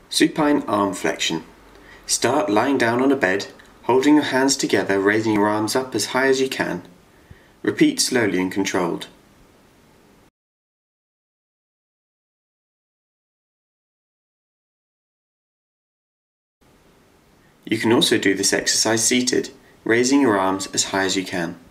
Supine arm flexion. Start lying down on a bed, holding your hands together, raising your arms up as high as you can. Repeat slowly and controlled. You can also do this exercise seated, raising your arms as high as you can.